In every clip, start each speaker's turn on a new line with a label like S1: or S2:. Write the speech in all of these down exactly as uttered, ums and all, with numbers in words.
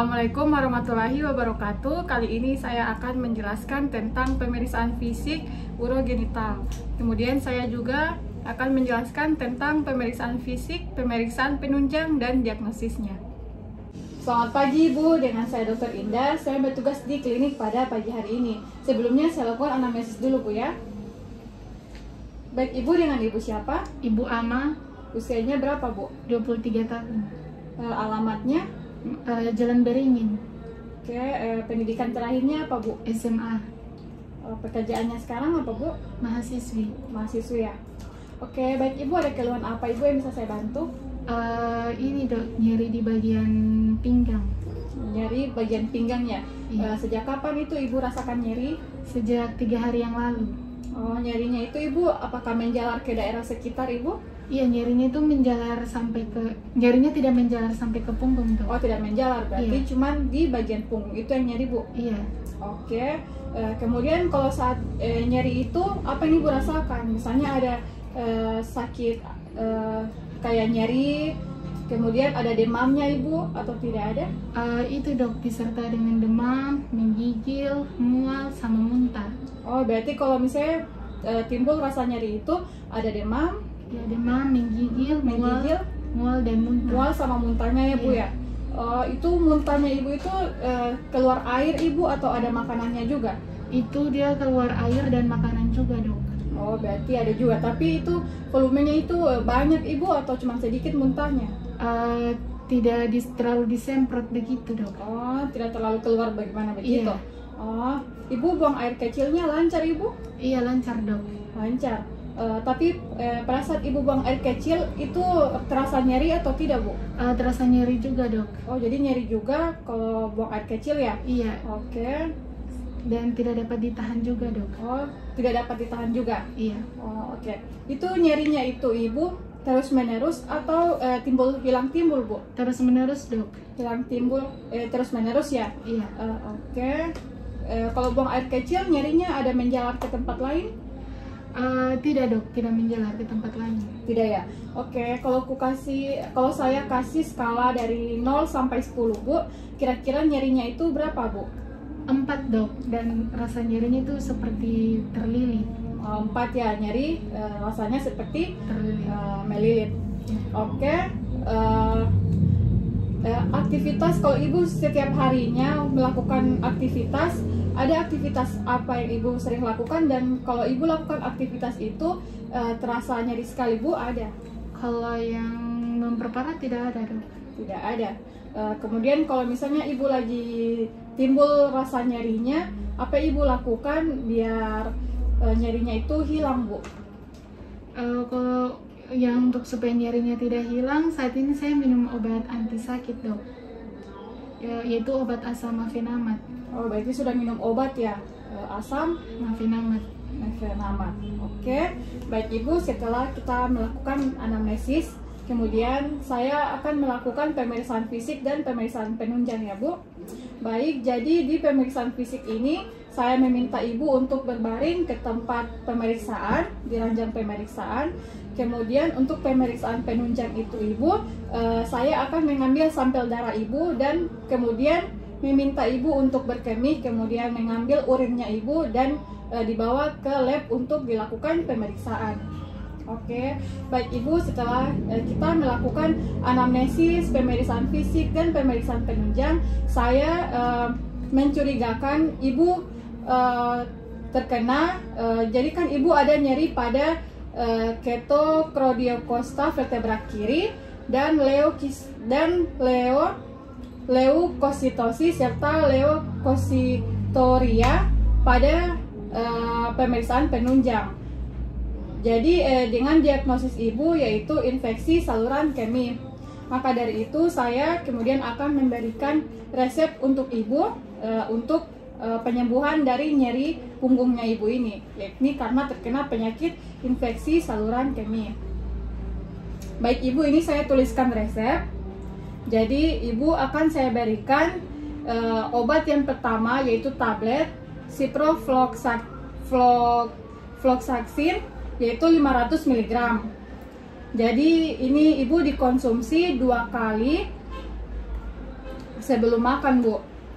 S1: Assalamualaikum warahmatullahi wabarakatuh. Kali ini saya akan menjelaskan tentang pemeriksaan fisik urogenital. Kemudian saya juga akan menjelaskan tentang pemeriksaan fisik, pemeriksaan penunjang, dan diagnosisnya. Selamat pagi Ibu, dengan saya dokter Indah. Saya bertugas di klinik pada pagi hari ini. Sebelumnya saya lakukan anamnesis dulu Bu ya. Baik Ibu, dengan Ibu siapa?
S2: Ibu Ama.
S1: Usianya berapa Bu?
S2: dua puluh tiga tahun.
S1: E, alamatnya?
S2: Uh, Jalan Beringin.
S1: Oke, e, pendidikan terakhirnya apa Bu?
S2: S M A.
S1: E, pekerjaannya sekarang apa Bu?
S2: Mahasiswi.
S1: Mahasiswi ya. Oke, baik Ibu, ada keluhan apa Ibu yang bisa saya bantu?
S2: Uh, ini dok, nyeri di bagian pinggang.
S1: Nyeri bagian pinggangnya.
S2: Iya.
S1: E, sejak kapan itu Ibu rasakan nyeri?
S2: Sejak tiga hari yang lalu.
S1: Oh, nyerinya itu Ibu apakah menjalar ke daerah sekitar Ibu?
S2: Iya, nyerinya itu menjalar sampai ke, nyerinya tidak menjalar sampai ke punggung dok.
S1: Oh, tidak menjalar, berarti
S2: Iya.
S1: cuman di bagian punggung itu yang nyeri Bu?
S2: Iya.
S1: Oke, e, kemudian kalau saat e, nyeri itu apa yang Ibu rasakan? Misalnya ada e, sakit e, kayak nyeri, kemudian ada demamnya Ibu atau tidak ada?
S2: Uh, itu dok, disertai dengan demam, menggigil, mual, sama muntah.
S1: Oh, berarti kalau misalnya e, timbul rasa nyeri itu ada demam,
S2: Ya, demam, menggigil, mual,
S1: menggigil,
S2: mual dan muntah.
S1: mual sama muntahnya ya Bu
S2: Iya.
S1: ya? Oh, itu muntahnya Ibu itu e, keluar air Ibu atau ada makanannya juga?
S2: Itu dia keluar air dan makanan juga dok.
S1: Oh, berarti ada juga, tapi itu volumenya itu e, banyak Ibu atau cuma sedikit muntahnya?
S2: Uh, tidak dis, terlalu disemprot begitu dok.
S1: Oh, tidak terlalu keluar bagaimana begitu?
S2: Iya.
S1: Oh, Ibu buang air kecilnya lancar Ibu?
S2: Iya, lancar dok.
S1: Lancar. Uh, tapi uh, pada saat Ibu buang air kecil itu terasa nyeri atau tidak Bu?
S2: Uh, terasa nyeri juga dok.
S1: Oh, jadi nyeri juga kalau buang air kecil ya?
S2: Iya.
S1: Oke.
S2: Dan tidak dapat ditahan juga dok.
S1: Oh, tidak dapat ditahan juga?
S2: Iya.
S1: Oh, oke. Itu nyerinya itu Ibu terus menerus atau uh, timbul hilang timbul Bu?
S2: Terus menerus dok.
S1: Hilang timbul eh, terus menerus ya?
S2: Iya.
S1: Uh, oke. Uh, kalau buang air kecil nyerinya ada menjalar ke tempat lain?
S2: Uh, tidak dok, tidak menjalar ke tempat lain.
S1: Tidak ya? Oke, kalau aku kasih, kalau saya kasih skala dari nol sampai sepuluh Bu, kira-kira nyerinya itu berapa Bu?
S2: Empat dok, dan rasa nyerinya itu seperti terlilit.
S1: Oh, empat ya, nyeri eh, rasanya seperti
S2: Terlilit.
S1: eh, melilit.
S2: Iya.
S1: Oke, eh, eh, aktivitas kalau Ibu setiap harinya melakukan aktivitas, ada aktivitas apa yang Ibu sering lakukan, dan kalau Ibu lakukan aktivitas itu eh, terasa nyeri sekali Bu, ada?
S2: Kalau yang memperparah tidak ada dok.
S1: Tidak ada. Uh, kemudian kalau misalnya Ibu lagi timbul rasa nyerinya, apa Ibu lakukan biar uh, nyerinya itu hilang Bu?
S2: Uh, kalau yang untuk supaya nyerinya tidak hilang, saat ini saya minum obat anti sakit dok, ya, yaitu obat asam mafenamat.
S1: Oh, berarti sudah minum obat ya, uh, asam
S2: Mafenamat.
S1: mafenamat. Oke, baik Ibu, setelah kita melakukan anamnesis, kemudian saya akan melakukan pemeriksaan fisik dan pemeriksaan penunjang ya Bu. Baik, jadi di pemeriksaan fisik ini saya meminta Ibu untuk berbaring ke tempat pemeriksaan, di ranjang pemeriksaan. Kemudian untuk pemeriksaan penunjang itu Ibu, eh, saya akan mengambil sampel darah Ibu dan kemudian meminta Ibu untuk berkemih, kemudian mengambil urinnya Ibu dan eh, dibawa ke lab untuk dilakukan pemeriksaan. Oke, baik Ibu, setelah eh, kita melakukan anamnesis, pemeriksaan fisik, dan pemeriksaan penunjang, saya eh, mencurigakan Ibu eh, terkena, eh, jadi kan Ibu ada nyeri pada eh, ketochrondiocosta vertebra kiri dan leukis dan leo leukositosis serta leukositoria pada eh, pemeriksaan penunjang. Jadi eh, dengan diagnosis Ibu yaitu infeksi saluran kemih. Maka dari itu saya kemudian akan memberikan resep untuk Ibu eh, untuk eh, penyembuhan dari nyeri punggungnya Ibu ini, yakni karena terkena penyakit infeksi saluran kemih. Baik Ibu, ini saya tuliskan resep. Jadi Ibu akan saya berikan eh, obat yang pertama yaitu tablet ciprofloxacin yaitu lima ratus miligram. Jadi ini Ibu dikonsumsi dua kali sebelum makan, Bu.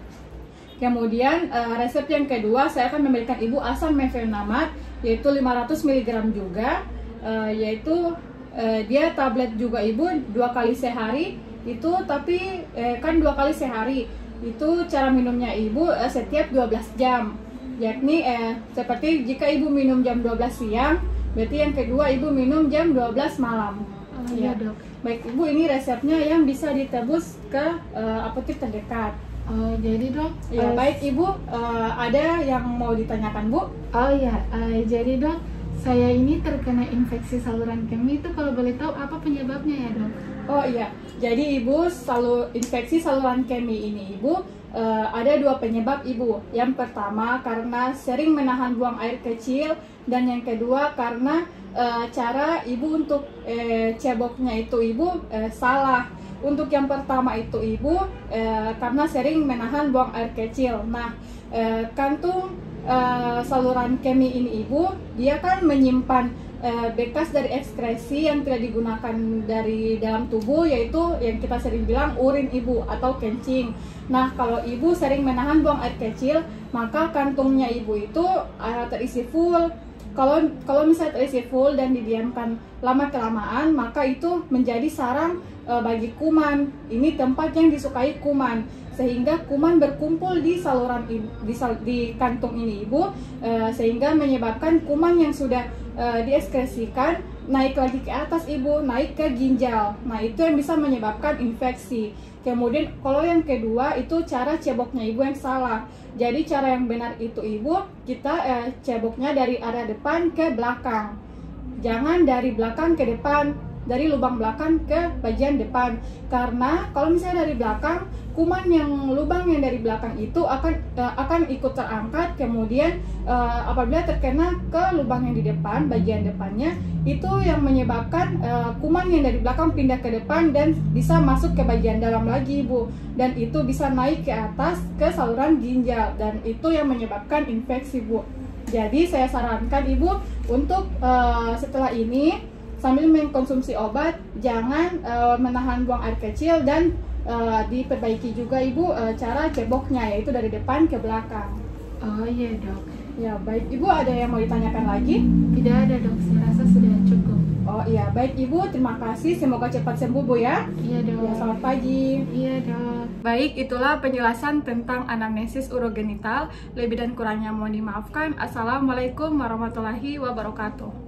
S1: Kemudian uh, resep yang kedua, saya akan memberikan Ibu asam mefenamat, yaitu lima ratus miligram juga, uh, yaitu uh, dia tablet juga Ibu, dua kali sehari, itu tapi eh, kan dua kali sehari, itu cara minumnya Ibu eh, setiap dua belas jam, yakni eh, seperti jika Ibu minum jam dua belas siang, berarti yang kedua Ibu minum jam dua belas malam.
S2: Oh, iya, Dok.
S1: Baik Ibu, ini resepnya yang bisa ditebus ke uh, apotek terdekat.
S2: Oh, jadi Dok,
S1: Ya,
S2: uh,
S1: baik Ibu, uh, ada yang mau ditanyakan, Bu?
S2: Oh ya, uh, jadi Dok, saya ini terkena infeksi saluran kemih, itu kalau boleh tahu apa penyebabnya ya, Dok?
S1: Oh iya, jadi Ibu selalu infeksi saluran kemih ini Ibu uh, ada dua penyebab Ibu. Yang pertama karena sering menahan buang air kecil, dan yang kedua karena uh, cara Ibu untuk uh, ceboknya itu Ibu uh, salah. Untuk yang pertama itu Ibu uh, karena sering menahan buang air kecil. Nah, uh, kantung uh, saluran kemih ini Ibu, dia kan menyimpan uh, bekas dari ekskresi yang tidak digunakan dari dalam tubuh, yaitu yang kita sering bilang urin Ibu atau kencing. Nah, kalau Ibu sering menahan buang air kecil, maka kantungnya Ibu itu uh, terisi full. Kalau kalau misalnya terisi full dan didiamkan lama kelamaan, maka itu menjadi sarang uh, bagi kuman. Ini tempat yang disukai kuman, sehingga kuman berkumpul di saluran ini, di, di kantung ini Ibu, uh, sehingga menyebabkan kuman yang sudah uh, diekskresikan naik lagi ke atas Ibu, naik ke ginjal. Nah, itu yang bisa menyebabkan infeksi. Kemudian kalau yang kedua itu cara ceboknya Ibu yang salah. Jadi cara yang benar itu Ibu, kita eh, ceboknya dari area depan ke belakang. Jangan dari belakang ke depan, dari lubang belakang ke bagian depan. Karena kalau misalnya dari belakang, kuman yang lubang yang dari belakang itu akan eh, akan ikut terangkat. Kemudian eh, apabila terkena ke lubang yang di depan, bagian depannya, itu yang menyebabkan uh, kuman yang dari belakang pindah ke depan dan bisa masuk ke bagian dalam lagi Ibu, dan itu bisa naik ke atas ke saluran ginjal, dan itu yang menyebabkan infeksi Bu. Jadi saya sarankan Ibu untuk uh, setelah ini sambil mengkonsumsi obat, jangan uh, menahan buang air kecil, dan uh, diperbaiki juga Ibu uh, cara ceboknya, yaitu dari depan ke belakang.
S2: Oh iya, Dok.
S1: Ya, baik Ibu, ada yang mau ditanyakan lagi?
S2: Tidak ada, Dok, saya rasa sudah cukup.
S1: Oh iya, baik Ibu, terima kasih, semoga cepat sembuh Bu ya.
S2: Iya, Dok.
S1: Ya, selamat pagi.
S2: Iya, Dok.
S1: Baik, itulah penjelasan tentang anamnesis urogenital. Lebih dan kurangnya mohon dimaafkan. Assalamualaikum warahmatullahi wabarakatuh.